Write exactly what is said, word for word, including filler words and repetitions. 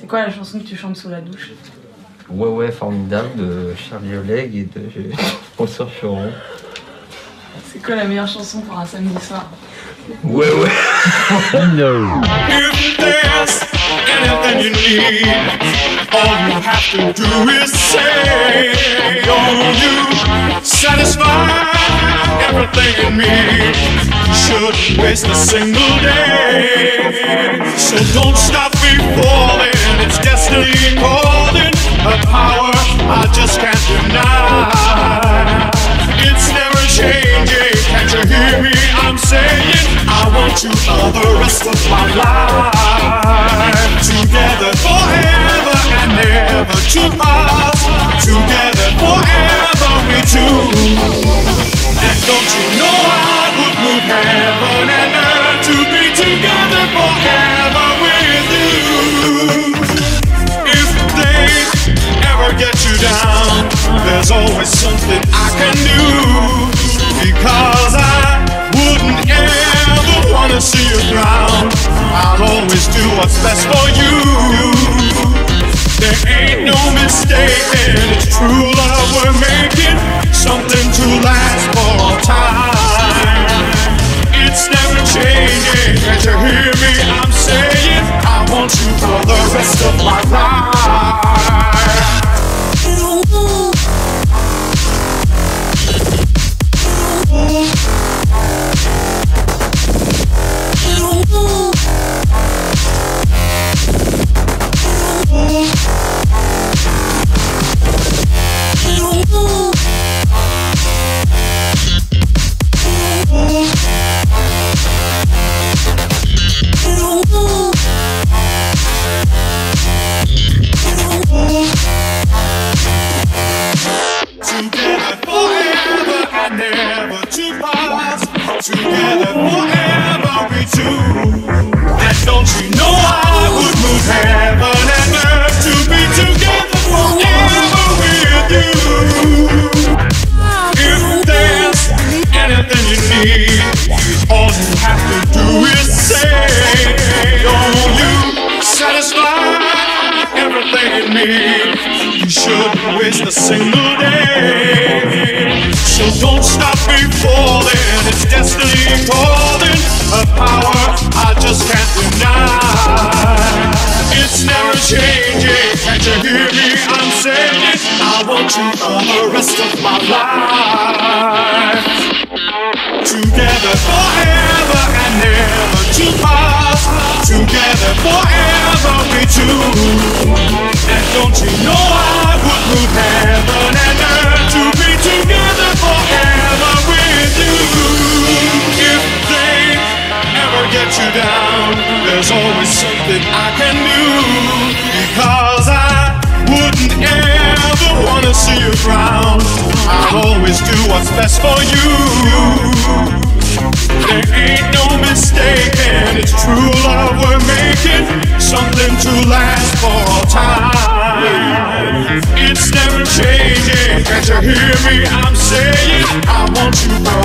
C'est quoi la chanson que tu chantes sous la douche? Ouais ouais formidable de Charlie Oleg et de Bonsoir Choron. C'est quoi la meilleure chanson pour un samedi soir? Ouais ouais. No. If there's anything you need, all you have to do is say, oh, you satisfy everything in me. You shouldn't waste a single day. So don't stop me falling, it's destiny calling, a power I just can't deny. It's never changing, can't you hear me? I'm saying I want you for the rest of my life. Together forever and never to part. Together forever we two. And don't you know I would move heaven and earth to be together forever with you. If they ever get you down, there's always something I can do. Because I wouldn't ever wanna see you drown. I'll always do what's best for you. There ain't no mistaking, it's true love we're making, something to last for all time. It's never changing, can't you hear me? I'm saying I want you for the rest of my life. Together forever we two. And don't you know I would move heaven and earth to be together forever with you. If there's anything you need, all you have to do is say, oh, you satisfy everything in me. You shouldn't waste a single day. So don't stop me falling, it's destiny calling, a power I just can't deny. It's never changing, can't you hear me? I'm saying I want you for the rest of my life. Together forever and never to part. Together forever we two. And don't you know I would move heaven and earth to be together forever with you. If they ever get you down, there's always something I can do. Because I wouldn't ever wanna see you frown. I'll always do what's best for you. There ain't no mistaking, it's true love we're making, something to last for all time. It's never changing, can't you hear me? I'm saying I want you for